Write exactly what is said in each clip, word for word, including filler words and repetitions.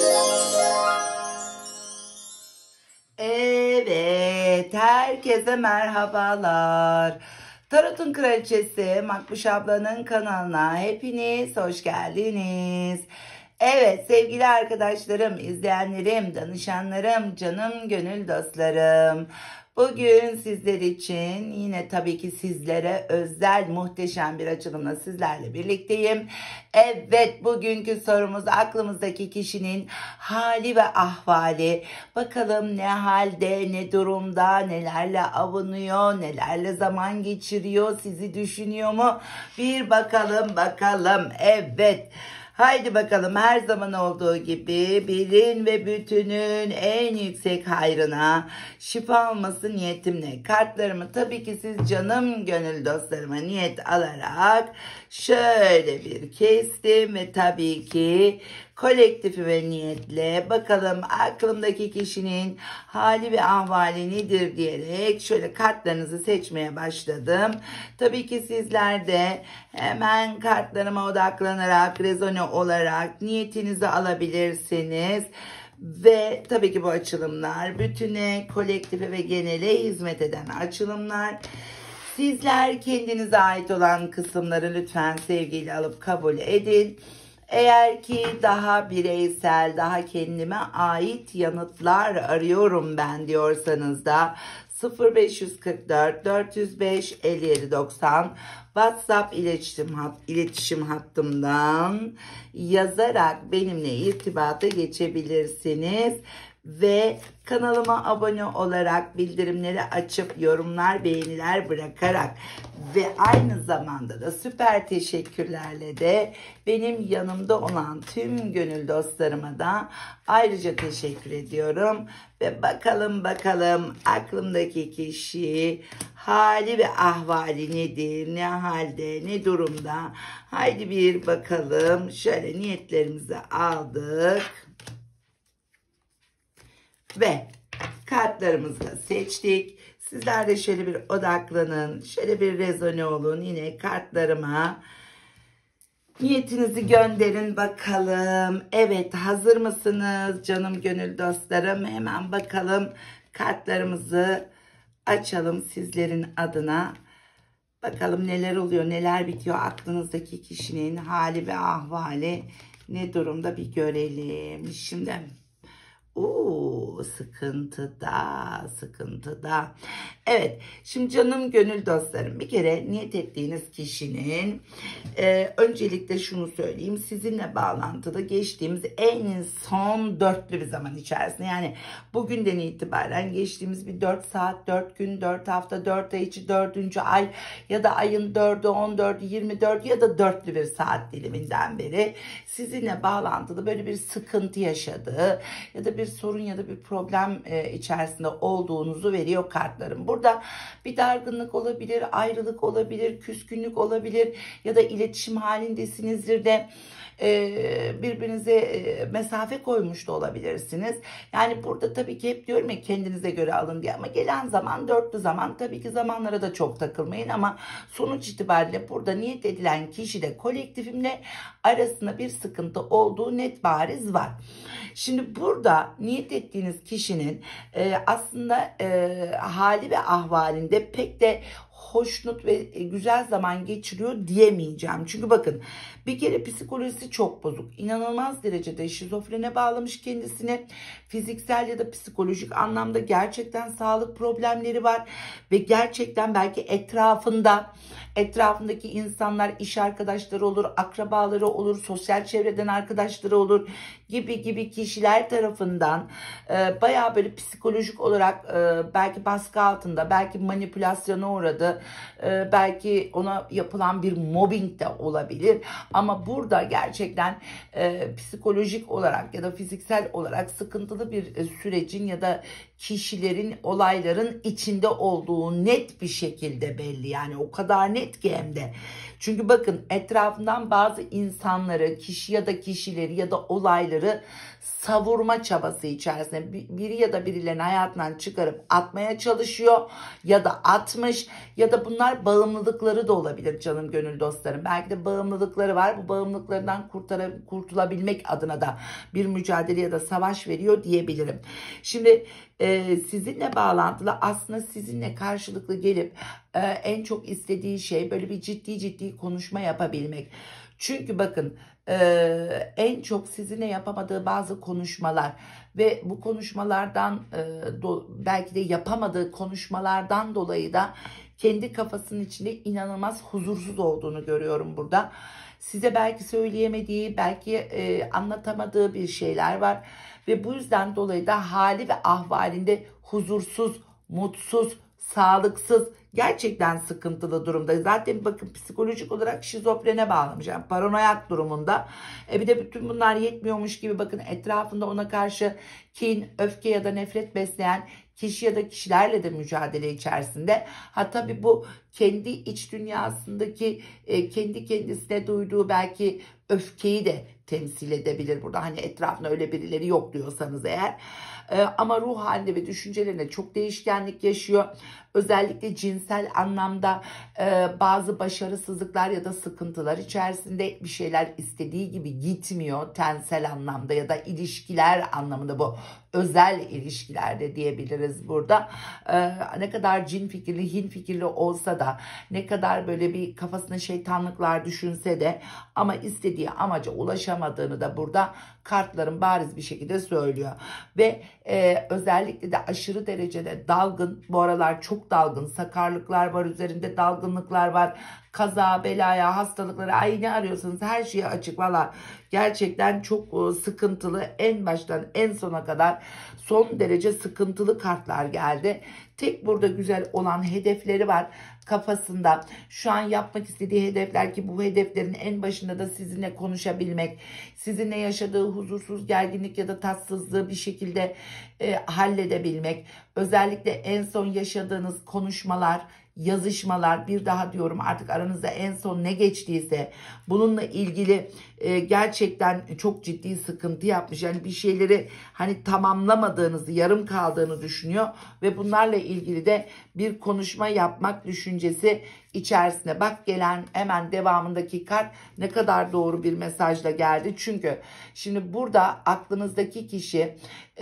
Evet, herkese merhabalar. Tarot'un Kraliçesi Makbuş ablanın kanalına hepiniz hoş geldiniz. Evet sevgili arkadaşlarım, izleyenlerim, danışanlarım, canım gönül dostlarım. Bugün sizler için yine tabii ki sizlere özel muhteşem bir açılımla sizlerle birlikteyim. Evet, bugünkü sorumuz aklımızdaki kişinin hali ve ahvali. Bakalım ne halde, ne durumda, nelerle avunuyor, nelerle zaman geçiriyor, sizi düşünüyor mu? Bir bakalım bakalım. Evet. Haydi bakalım, her zaman olduğu gibi birin ve bütünün en yüksek hayrına şifa olması niyetimle kartlarımı tabii ki siz canım gönül dostlarıma niyet alarak şöyle bir kestim ve tabii ki kolektifi ve niyetle bakalım aklımdaki kişinin hali ve ahvali nedir diyerek şöyle kartlarınızı seçmeye başladım. Tabii ki sizler de hemen kartlarıma odaklanarak rezone olarak niyetinizi alabilirsiniz. Ve tabii ki bu açılımlar bütüne, kolektife ve genele hizmet eden açılımlar. Sizler kendinize ait olan kısımları lütfen sevgiyle alıp kabul edin. Eğer ki daha bireysel, daha kendime ait yanıtlar arıyorum ben diyorsanız da sıfır beş kırk dört dört yüz beş elli yedi doksan WhatsApp iletişim, hat, iletişim hattımdan yazarak benimle irtibata geçebilirsiniz. Ve kanalıma abone olarak bildirimleri açıp yorumlar, beğeniler bırakarak ve aynı zamanda da süper teşekkürlerle de benim yanımda olan tüm gönül dostlarıma da ayrıca teşekkür ediyorum. Ve bakalım bakalım aklımdaki kişi hali ve ahvali nedir, ne halde, ne durumda? Haydi bir bakalım. Şöyle niyetlerimizi aldık. Ve kartlarımızı da seçtik. Sizler de şöyle bir odaklanın. Şöyle bir rezone olun. Yine kartlarıma niyetinizi gönderin bakalım. Evet, hazır mısınız canım gönül dostlarım? Hemen bakalım kartlarımızı açalım sizlerin adına. Bakalım neler oluyor, neler bitiyor, aklınızdaki kişinin hali ve ahvali ne durumda bir görelim. Şimdi Oo, sıkıntıda, sıkıntıda. Evet, şimdi canım gönül dostlarım, bir kere niyet ettiğiniz kişinin e, öncelikle şunu söyleyeyim, sizinle bağlantıda geçtiğimiz en son dörtlü bir zaman içerisinde, yani bugünden itibaren geçtiğimiz bir dört saat, dört gün, dört hafta, dört ay içi dördüncü ay ya da ayın dördü, on dördü, yirmi dört ya da dörtlü bir saat diliminden beri sizinle bağlantıda böyle bir sıkıntı yaşadığı ya da bir sorun ya da bir problem e, içerisinde olduğunuzu veriyor kartlarım. Burada bir dargınlık olabilir, ayrılık olabilir, küskünlük olabilir ya da iletişim halindesinizdir de e, birbirinize e, mesafe koymuş da olabilirsiniz. Yani burada tabii ki hep diyorum ya, kendinize göre alın diye, ama gelen zaman dörtlü zaman, tabii ki zamanlara da çok takılmayın, ama sonuç itibariyle burada niyet edilen kişiyle kolektifimle arasında bir sıkıntı olduğu net bariz var. Şimdi burada niyet ettiğiniz kişinin e, aslında e, hali ve ahvalinde pek de hoşnut ve güzel zaman geçiriyor diyemeyeceğim. Çünkü bakın, bir kere psikolojisi çok bozuk. İnanılmaz derecede şizofrene bağlamış kendisini. Fiziksel ya da psikolojik anlamda gerçekten sağlık problemleri var. Ve gerçekten belki etrafında, etrafındaki insanlar, iş arkadaşları olur, akrabaları olur, sosyal çevreden arkadaşları olur gibi gibi kişiler tarafından e, bayağı böyle psikolojik olarak e, belki baskı altında, belki manipülasyona uğradı, e, belki ona yapılan bir mobbing de olabilir. Ama burada gerçekten e, psikolojik olarak ya da fiziksel olarak sıkıntılı bir e, sürecin ya da kişilerin, olayların içinde olduğu net bir şekilde belli. Yani o kadar net ki hem de. Çünkü bakın etrafından bazı insanları, kişi ya da kişileri ya da olayları savurma çabası içerisinde biri ya da birilerini hayatından çıkarıp atmaya çalışıyor ya da atmış ya da bunlar bağımlılıkları da olabilir canım gönül dostlarım. Belki de bağımlılıkları var. Bu bağımlılıklarından kurtar kurtulabilmek adına da bir mücadele ya da savaş veriyor diyebilirim. Şimdi e, sizinle bağlantılı aslında sizinle karşılıklı gelip e, en çok istediği şey böyle bir ciddi ciddi konuşma yapabilmek. Çünkü bakın Ee, en çok sizinle yapamadığı bazı konuşmalar ve bu konuşmalardan e, do, belki de yapamadığı konuşmalardan dolayı da kendi kafasının içinde inanılmaz huzursuz olduğunu görüyorum burada. Size belki söyleyemediği, belki e, anlatamadığı bir şeyler var ve bu yüzden dolayı da hali ve ahvalinde huzursuz, mutsuz, sağlıksız, gerçekten sıkıntılı durumda. Zaten bakın psikolojik olarak şizofrene bağlamış. Yani paranoyak durumunda. E bir de bütün bunlar yetmiyormuş gibi bakın etrafında ona karşı kin, öfke ya da nefret besleyen kişi ya da kişilerle de mücadele içerisinde. Ha tabii bu kendi iç dünyasındaki e, kendi kendisine duyduğu belki öfkeyi de temsil edebilir burada. Hani etrafında öyle birileri yok diyorsanız eğer. E, ama ruh halinde ve düşüncelerinde çok değişkenlik yaşıyor. Özellikle cinsel anlamda e, bazı başarısızlıklar ya da sıkıntılar içerisinde bir şeyler istediği gibi gitmiyor. Tensel anlamda ya da ilişkiler anlamında bu özel ilişkilerde diyebiliriz burada. E, ne kadar cin fikirli, hin fikirli olsa da ne kadar böyle bir kafasına şeytanlıklar düşünse de ama istediği amaca ulaşamadığını da burada kartların bariz bir şekilde söylüyor. Ve e, özellikle de aşırı derecede dalgın, bu aralar çok dalgın, sakarlıklar var üzerinde, dalgınlıklar var, kaza, belaya, hastalıklara, ay ne arıyorsanız her şeye açık. Valla gerçekten çok sıkıntılı, en baştan en sona kadar son derece sıkıntılı kartlar geldi. Tek burada güzel olan hedefleri var kafasında. Şu an yapmak istediği hedefler ki bu hedeflerin en başında da sizinle konuşabilmek, sizinle yaşadığı huzursuz, gerginlik ya da tatsızlığı bir şekilde e, halledebilmek. Özellikle en son yaşadığınız konuşmalar, yazışmalar, bir daha diyorum artık aranızda en son ne geçtiyse bununla ilgili e, gerçekten çok ciddi sıkıntı yapmış. Yani bir şeyleri hani tamamlamadığınızı, yarım kaldığını düşünüyor ve bunlarla ilgili de bir konuşma yapmak düşüncesi içerisinde. Bak gelen hemen devamındaki kart ne kadar doğru bir mesajla geldi. Çünkü şimdi burada aklınızdaki kişi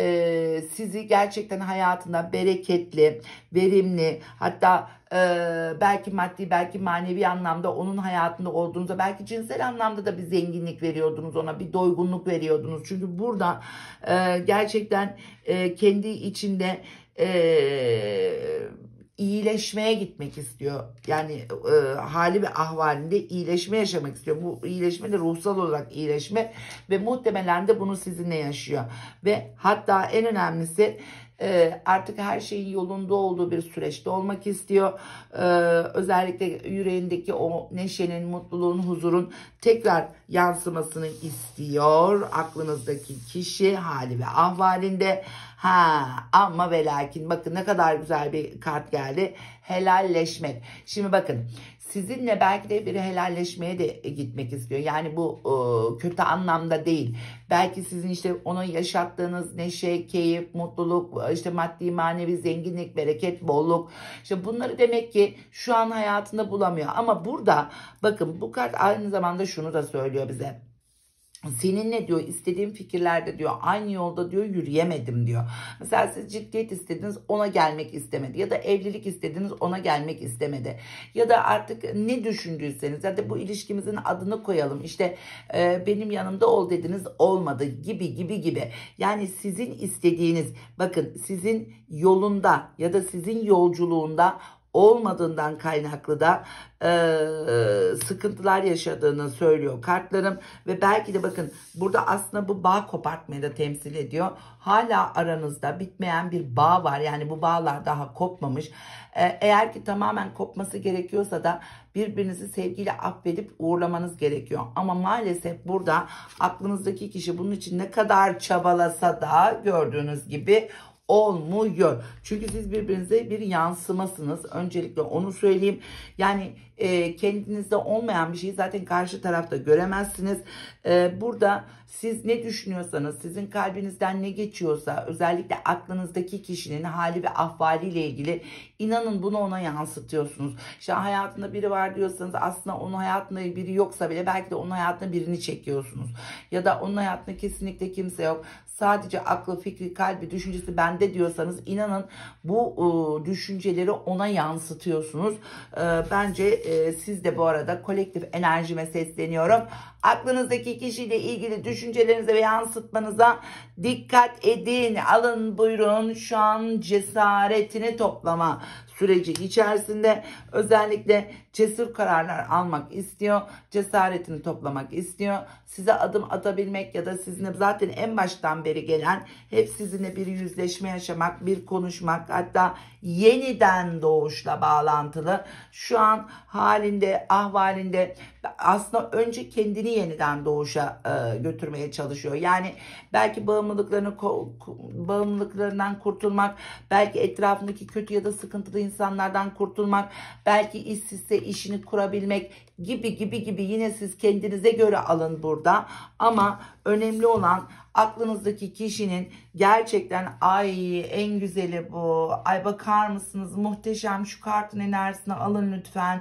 e, sizi gerçekten hayatında bereketli, verimli, hatta e, belki maddi belki manevi anlamda onun hayatında olduğunuzda, belki cinsel anlamda da bir zenginlik veriyordunuz ona, bir doygunluk veriyordunuz. Çünkü burada e, gerçekten e, kendi içinde e, iyileşmeye gitmek istiyor. Yani e, hali ve ahvalinde iyileşme yaşamak istiyor. Bu iyileşme de ruhsal olarak iyileşme ve muhtemelen de bunu sizinle yaşıyor. Ve hatta en önemlisi e, artık her şeyin yolunda olduğu bir süreçte olmak istiyor. E, özellikle yüreğindeki o neşenin, mutluluğun, huzurun tekrar yansımasını istiyor. Aklınızdaki kişi hali ve ahvalinde. Ha ama ve lakin bakın ne kadar güzel bir kart geldi. Helalleşmek. Şimdi bakın sizinle belki de biri helalleşmeye de gitmek istiyor. Yani bu e, kötü anlamda değil. Belki sizin işte ona yaşattığınız neşe, keyif, mutluluk, işte maddi manevi zenginlik, bereket, bolluk. İşte bunları demek ki şu an hayatında bulamıyor. Ama burada bakın bu kart aynı zamanda şunu da söylüyor bize. Seninle diyor istediğim fikirlerde diyor aynı yolda diyor yürüyemedim diyor. Mesela siz ciddiyet istediniz, ona gelmek istemedi. Ya da evlilik istediniz, ona gelmek istemedi. Ya da artık ne düşündüyseniz ya da bu ilişkimizin adını koyalım. İşte e, benim yanımda ol dediniz, olmadı gibi gibi gibi. Yani sizin istediğiniz, bakın sizin yolunda ya da sizin yolculuğunda olmadığından kaynaklı da e, sıkıntılar yaşadığını söylüyor kartlarım. Ve belki de bakın burada aslında bu bağ kopartmayı da temsil ediyor. Hala aranızda bitmeyen bir bağ var. Yani bu bağlar daha kopmamış. E, eğer ki tamamen kopması gerekiyorsa da birbirinizi sevgiyle affedip uğurlamanız gerekiyor. Ama maalesef burada aklınızdaki kişi bunun için ne kadar çabalasa da gördüğünüz gibi olmuyor. Çünkü siz birbirinize bir yansımasınız. Öncelikle onu söyleyeyim. Yani e, kendinizde olmayan bir şeyi zaten karşı tarafta göremezsiniz. E, burada siz ne düşünüyorsanız, sizin kalbinizden ne geçiyorsa, özellikle aklınızdaki kişinin hali ve ahvaliyle ilgili, inanın bunu ona yansıtıyorsunuz. İşte hayatında biri var diyorsanız, aslında onun hayatında biri yoksa bile belki de onun hayatına birini çekiyorsunuz. Ya da onun hayatında kesinlikle kimse yok. Sadece aklı, fikri, kalbi, düşüncesi bende diyorsanız, inanın bu e, düşünceleri ona yansıtıyorsunuz. E, bence e, siz de bu arada kolektif enerjime sesleniyorum. Aklınızdaki kişiyle ilgili düşüncelerinize ve yansıtmanıza dikkat edin. Alın buyurun, şu an cesaretini toplama süreci içerisinde, özellikle cesur kararlar almak istiyor, cesaretini toplamak istiyor, size adım atabilmek ya da sizinle zaten en baştan beri gelen, hep sizinle bir yüzleşme yaşamak, bir konuşmak, hatta yeniden doğuşla bağlantılı şu an halinde, ahvalinde aslında önce kendini yeniden doğuşa e, götürmeye çalışıyor. Yani belki bağımlılıklarını bağımlılıklarından kurtulmak, belki etrafındaki kötü ya da sıkıntılı insanlardan kurtulmak, belki işsizse işini kurabilmek gibi gibi gibi, yine siz kendinize göre alın burada. Ama önemli olan aklınızdaki kişinin gerçekten, ay en güzeli bu, ay bakar mısınız muhteşem, şu kartın enerjisini alın lütfen.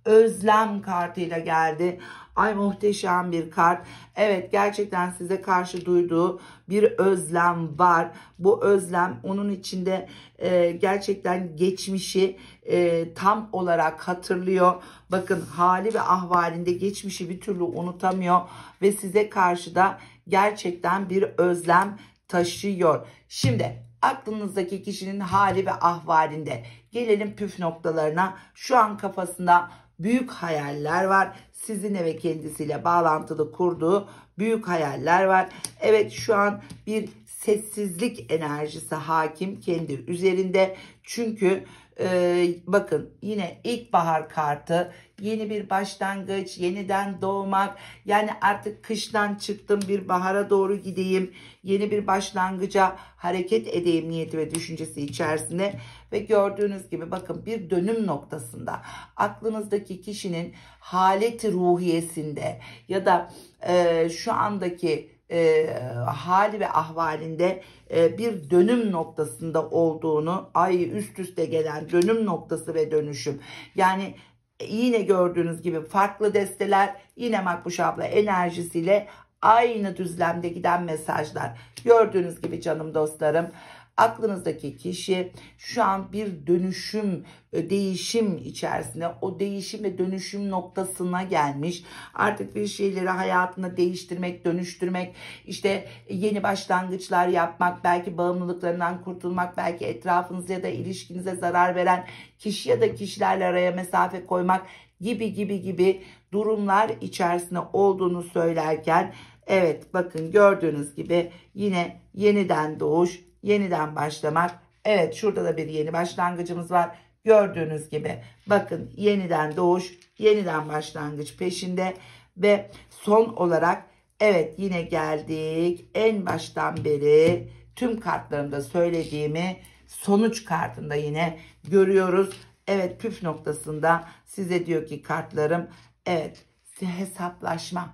Özlem kartıyla geldi. Ay muhteşem bir kart. Evet, gerçekten size karşı duyduğu bir özlem var. Bu özlem onun içinde e, gerçekten geçmişi e, tam olarak hatırlıyor. Bakın, hali ve ahvalinde geçmişi bir türlü unutamıyor ve size karşı da gerçekten bir özlem taşıyor. Şimdi aklınızdaki kişinin hali ve ahvalinde gelelim püf noktalarına. Şu an kafasında büyük hayaller var. Sizinle ve kendisiyle bağlantılı kurduğu büyük hayaller var. Evet, şu an bir sessizlik enerjisi hakim kendi üzerinde. Çünkü e, bakın, yine ilkbahar kartı, yeni bir başlangıç, yeniden doğmak. Yani artık kıştan çıktım, bir bahara doğru gideyim, yeni bir başlangıca hareket edeyim niyeti ve düşüncesi içerisinde. Ve gördüğünüz gibi bakın, bir dönüm noktasında aklınızdaki kişinin haleti ruhiyesinde ya da e, şu andaki e, hali ve ahvalinde e, bir dönüm noktasında olduğunu, ay üst üste gelen dönüm noktası ve dönüşüm. Yani yine gördüğünüz gibi farklı desteler, yine Makbuş abla enerjisiyle aynı düzlemde giden mesajlar. Gördüğünüz gibi canım dostlarım, aklınızdaki kişi şu an bir dönüşüm, değişim içerisinde, o değişim ve dönüşüm noktasına gelmiş. Artık bir şeyleri hayatında değiştirmek, dönüştürmek, işte yeni başlangıçlar yapmak, belki bağımlılıklarından kurtulmak, belki etrafınıza ya da ilişkinize zarar veren kişi ya da kişilerle araya mesafe koymak gibi gibi gibi durumlar içerisinde olduğunu söylerken, evet bakın, gördüğünüz gibi yine yeniden doğuş, yeniden başlamak. Evet, şurada da bir yeni başlangıcımız var. Gördüğünüz gibi bakın, yeniden doğuş, yeniden başlangıç peşinde. Ve son olarak, evet yine geldik en baştan beri tüm kartlarımda söylediğimi sonuç kartında yine görüyoruz. Evet, püf noktasında size diyor ki kartlarım, evet, hesaplaşma.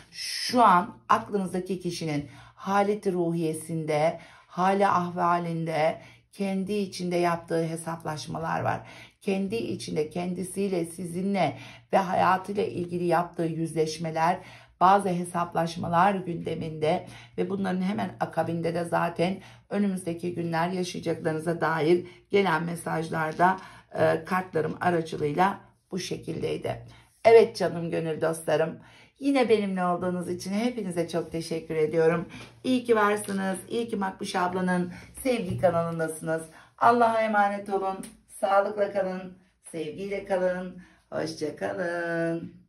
Şu an aklınızdaki kişinin haleti ruhiyesinde, hali ahvalinde kendi içinde yaptığı hesaplaşmalar var. Kendi içinde kendisiyle, sizinle ve hayatıyla ilgili yaptığı yüzleşmeler, bazı hesaplaşmalar gündeminde ve bunların hemen akabinde de zaten önümüzdeki günler yaşayacaklarınıza dair gelen mesajlarda e, kartlarım aracılığıyla bu şekildeydi. Evet canım gönül dostlarım, yine benimle olduğunuz için hepinize çok teşekkür ediyorum. İyi ki varsınız. İyi ki Makbuş ablanın sevgi kanalındasınız. Allah'a emanet olun. Sağlıkla kalın. Sevgiyle kalın. Hoşça kalın.